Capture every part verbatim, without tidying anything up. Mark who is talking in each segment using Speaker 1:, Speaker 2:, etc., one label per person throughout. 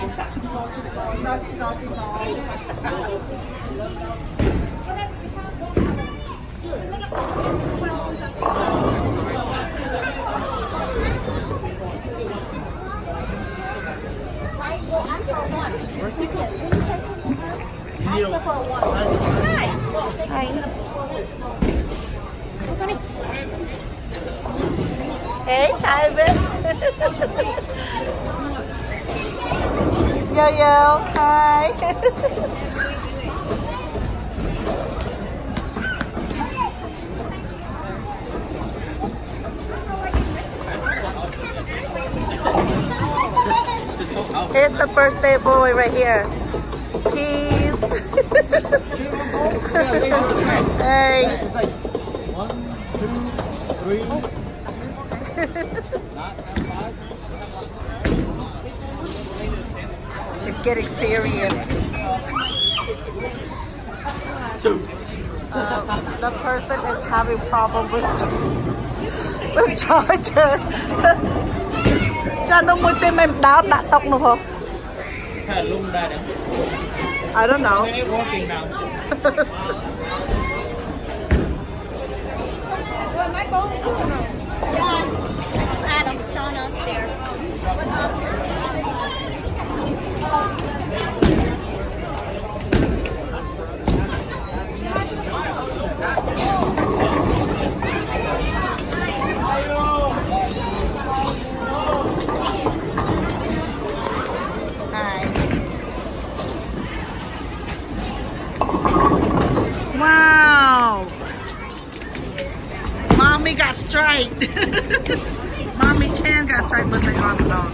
Speaker 1: Hey, Tyvin. Yo, yo. Hi. Here's the birthday boy right here. Peace. Hey.
Speaker 2: One, two, three.
Speaker 1: It's getting serious. Uh, the person is having problem with with charger. Cho nó mua tên em đáo đã tóc nữa không? I don't know.
Speaker 3: Am I going to or no? Yes. It's Adam. Shauna's there.
Speaker 1: Hi. Wow. Mommy got striped. Mommy Chan got striped with the arm dog.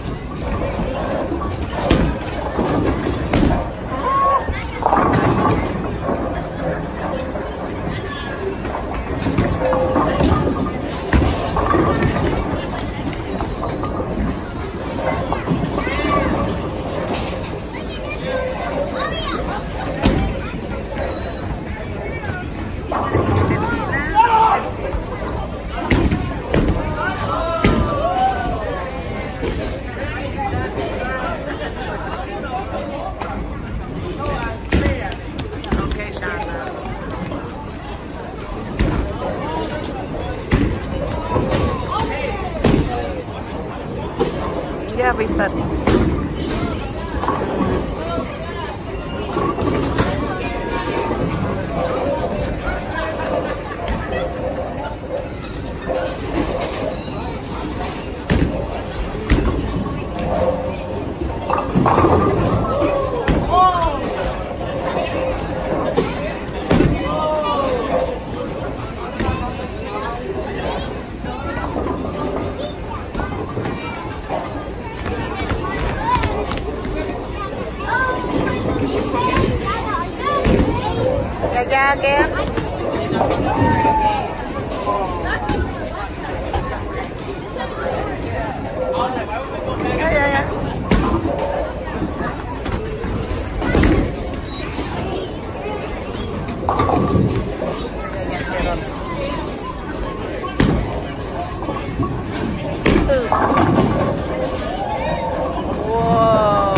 Speaker 1: Yeah, we said. Yeah, again. Yeah, yeah, yeah. Whoa.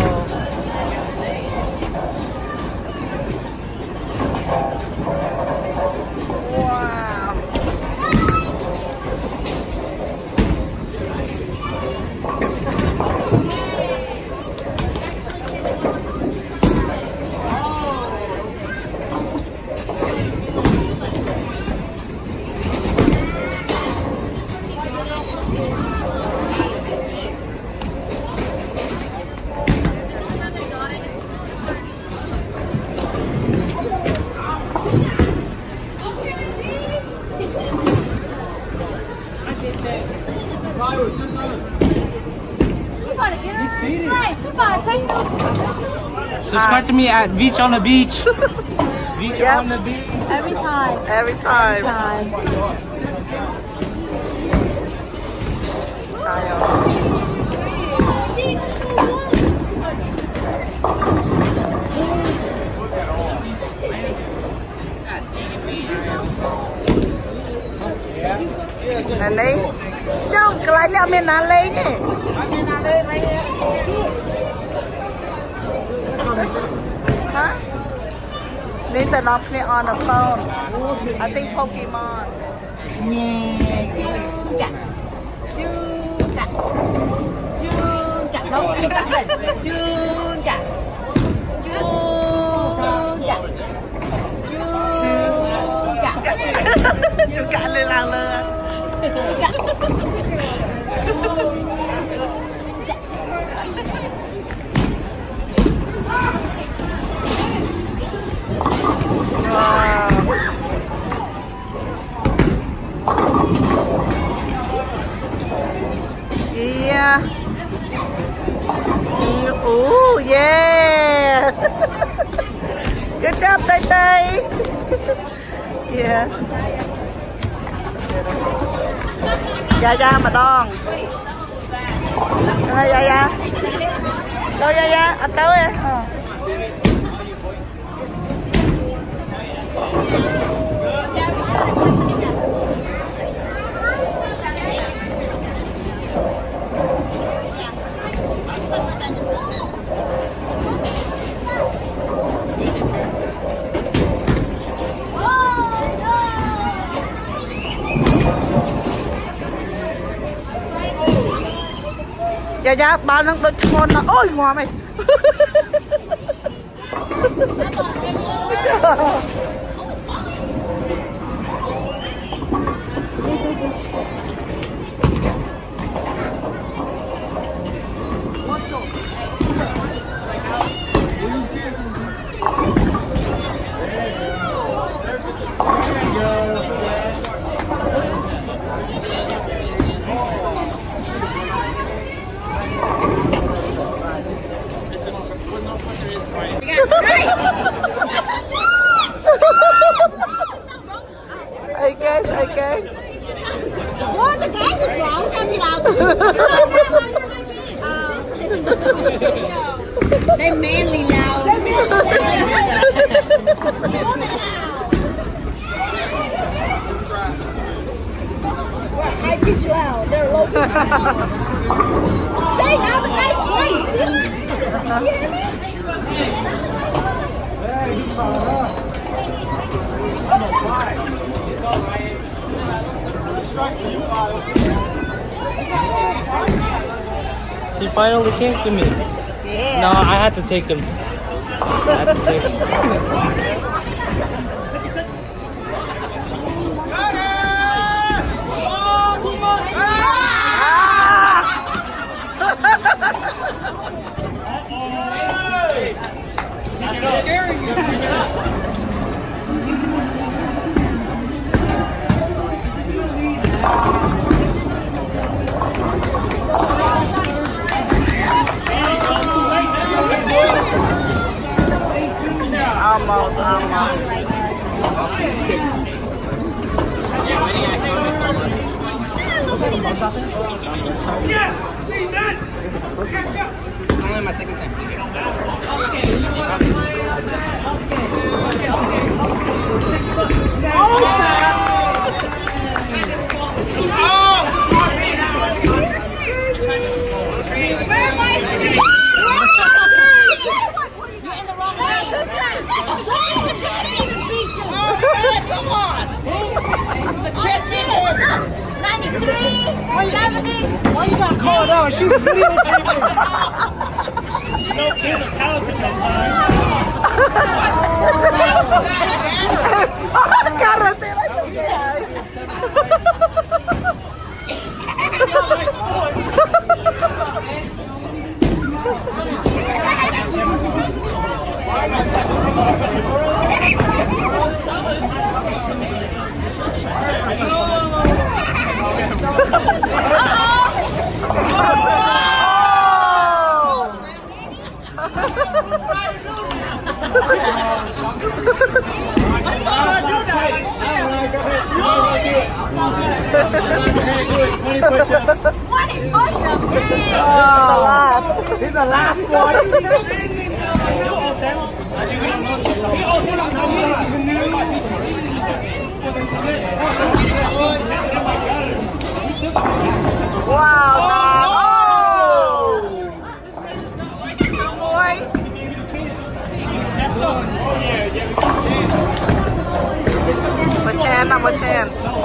Speaker 2: Subscribe to me at Beach on the Beach. Beach
Speaker 1: Yep.
Speaker 2: on the Beach.
Speaker 3: Every time.
Speaker 1: Every time.
Speaker 3: Every time.
Speaker 1: Anh đấy. Chồng, cái này là mình ăn lấy nhỉ? Need to not play on the phone. I think Pokemon.
Speaker 3: Nè, chú chặt, chú chặt, chú chặt đâu, chú chặt rồi, chú chặt, chú chặt, chú chặt,
Speaker 1: Chú cả lên làng lơ.
Speaker 3: chặt.
Speaker 1: Wow. Yeah. Ooh, yeah. Good job, Tay Tay. Yeah. Dạ dạ mà đòn. Dạ dạ dạ. Đâu dạ dạ, anh tới á. Ờ. Dạ dạ, ba nó đôi ngon nó. Ôi ngoà mày. Okay, okay.
Speaker 3: What the guys are slow? Come here. They manly now. I get you out. They're low. See, now the guys point. See that? You hear me?
Speaker 2: He finally came to me.
Speaker 1: Yeah.
Speaker 2: No, I had to take him. I had to take him.
Speaker 1: Almost, almost.
Speaker 4: Yes! See that? Catch up!
Speaker 2: Only my second time.
Speaker 4: Why you got called out? She's videotaping.
Speaker 2: No kids are talented sometimes.
Speaker 1: Karate like the guy.
Speaker 4: twenty push-ups.
Speaker 3: twenty push-ups.
Speaker 1: Oh,
Speaker 4: This is the last one.
Speaker 1: wow, Dad. Oh! Good boy.
Speaker 4: Oh, yeah, yeah.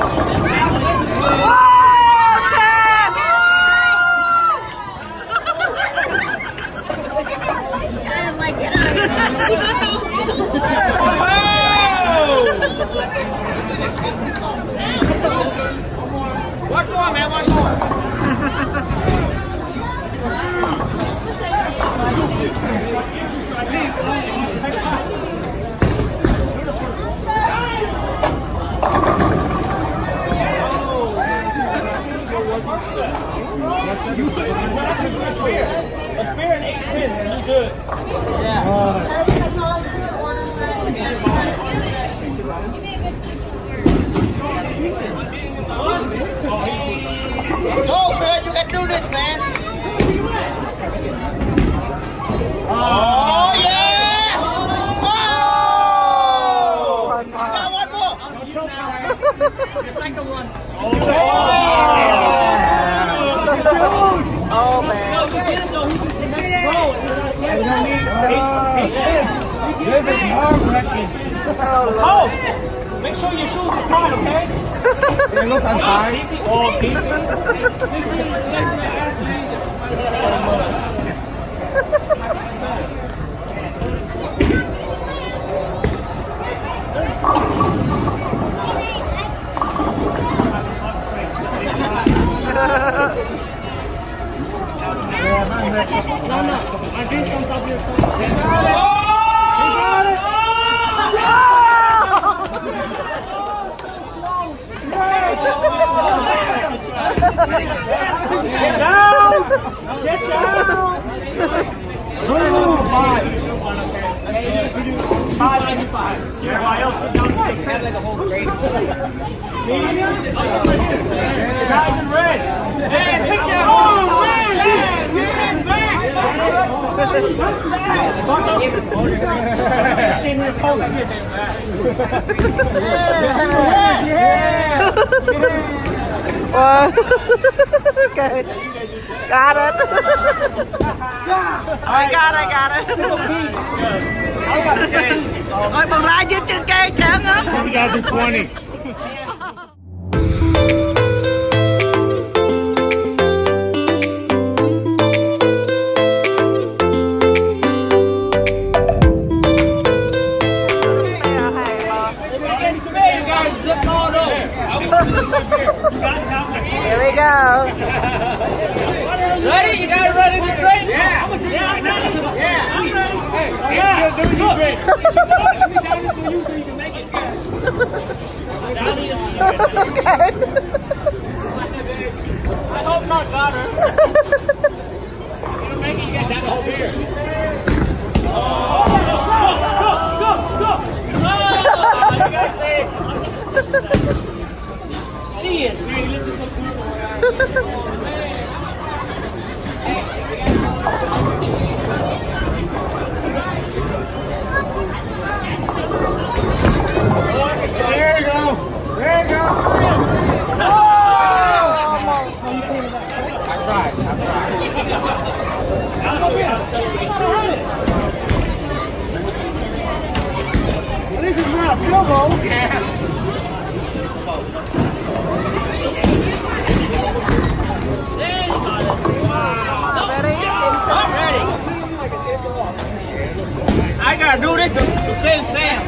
Speaker 4: One more, man, one more.
Speaker 2: A spear and eight pins, you good. Yeah. Go, man, you can do this, man. Oh, yeah! Oh! I got one more. The second one. Oh,
Speaker 1: Oh man.
Speaker 2: Oh, make sure your shoes are tied, okay? They look untied. Oh,
Speaker 4: No, no. I think on top of your phone.
Speaker 2: Get down! Get down! Ooh, five. Five ninety-five. Everybody else put down the stick. Like a whole grade. Medium? The guys in red. Hey, pick that up! Oh, man! You can't back! In the post, yes. Yeah! Yeah!
Speaker 1: What? Okay. Got it. I got it, got it. Ôi, bằng ra dưới trên cây chẳng á.
Speaker 4: We got to twenty.
Speaker 1: Here we go.
Speaker 2: Ready? You guys ready to drink?
Speaker 4: Yeah. Yeah, I'm ready. Yeah, I'm ready. Hey,
Speaker 2: Yeah.
Speaker 4: do you drink?
Speaker 2: You so you can make it.
Speaker 1: Okay.
Speaker 2: I hope not, daughter. You make it, you got the whole beer. Oh, go, go, go, go. Oh, you gotta say it. She is.
Speaker 4: There you go. There you go.
Speaker 2: I tried. I tried.
Speaker 4: This is not a field goal.
Speaker 2: Yeah. I'm ready. I gotta do this to, to save Sam.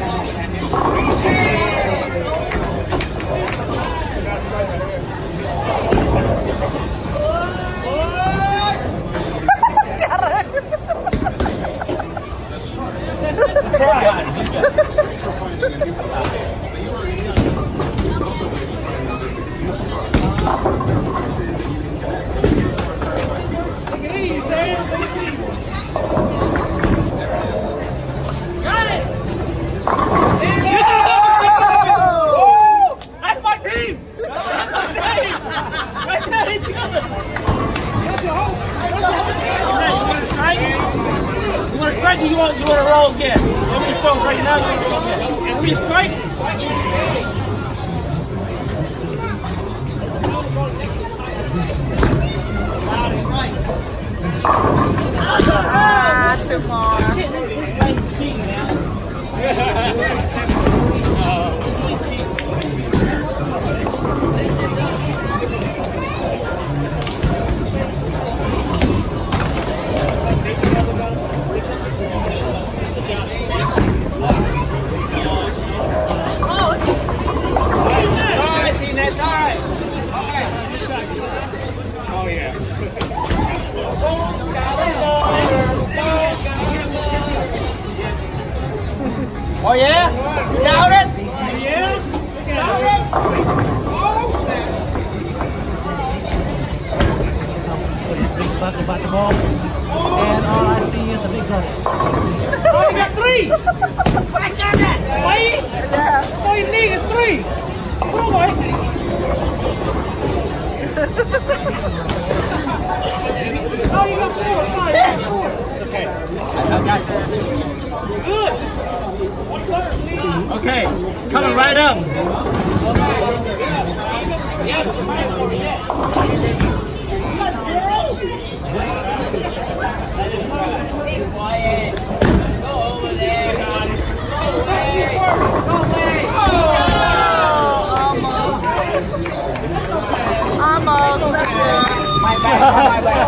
Speaker 2: You want you want to roll again? Let me strong right now. You want to roll again? And we strike.
Speaker 1: Ah, too far.
Speaker 2: Oh yeah? You doubt it? Yeah. Doubt it?
Speaker 4: Big buck about the ball, and all I see is a big hole.
Speaker 2: Oh, you got three! I got that! Wait!
Speaker 1: Yeah.
Speaker 2: That's all you need is three! Come on, boy! Oh, you got four! Sorry, you got four! Okay. I got you. Good! Okay, coming right up.
Speaker 1: Almost.
Speaker 2: My bad, my bad.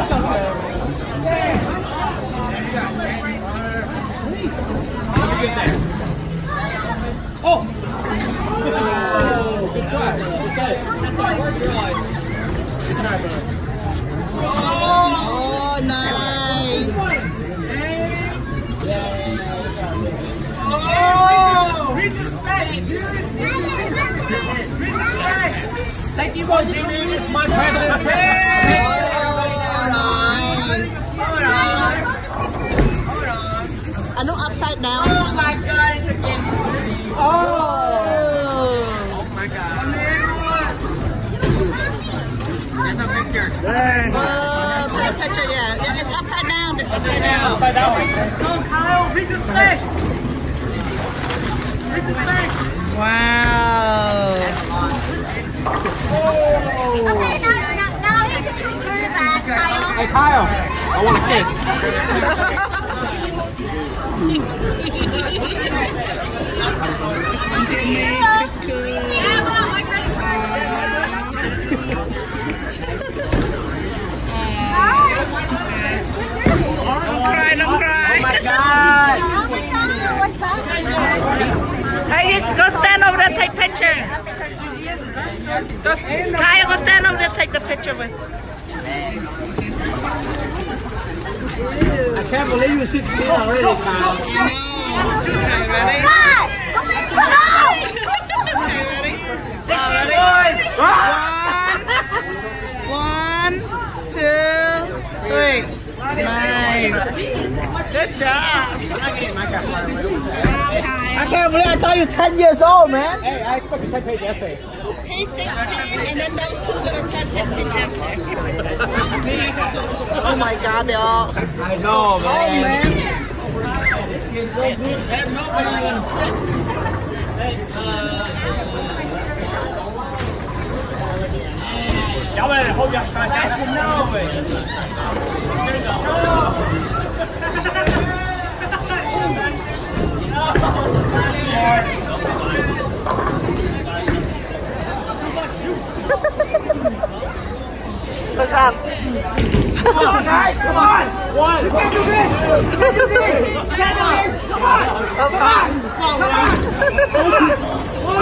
Speaker 2: Oh! Good try. Good try.
Speaker 1: Oh, nice.
Speaker 2: Oh! Read the space! Read the space! Thank you, boy, Jimmy. It's my present.
Speaker 1: Oh, nice.
Speaker 2: Hold on. Hold on.
Speaker 1: I know upside down.
Speaker 2: Oh my God, it's again. Oh.
Speaker 1: Oh.
Speaker 2: Oh my God. There's a picture.
Speaker 1: Oh, take a picture, yeah. Yeah, it's upside down. It's upside down.
Speaker 2: Upside down. Let's go, Kyle. Read the space. Read the space.
Speaker 1: Wow.
Speaker 3: Okay, now, now, now you can turn it back, Kyle.
Speaker 2: Hey, Kyle. I want a kiss.
Speaker 1: Don't cry, don't cry.
Speaker 2: Oh my God.
Speaker 3: Oh my God, what's that?
Speaker 1: Hey, you go stand over there, take picture. Go, Kyle, go stand over there, take the picture with.
Speaker 2: I can't believe you sit still already, Kyle.
Speaker 1: Ready?
Speaker 3: God! Come in the house!
Speaker 1: One, two, three. Nice. Good job.
Speaker 2: I can't believe I thought you were ten years old, man. Hey, I expect a ten page essay.
Speaker 3: He's sixteen, and then those two little ten, fifteen after.
Speaker 1: Oh my God, they all.
Speaker 2: I know, man.
Speaker 1: Oh man.
Speaker 2: Y'all better hold your shot. That's the no way.
Speaker 1: What's up?
Speaker 2: Come on, guys. Come on. One. You can't do this. You can't do this. You can't do this. Come on.
Speaker 1: Come on.
Speaker 2: Come on. One.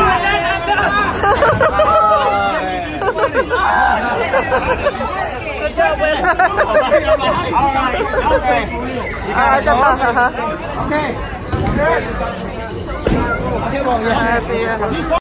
Speaker 1: Good job, Will.
Speaker 2: All right. Okay.
Speaker 1: All right, come on.
Speaker 2: Okay. Good. Okay, well, yeah.
Speaker 1: Happy.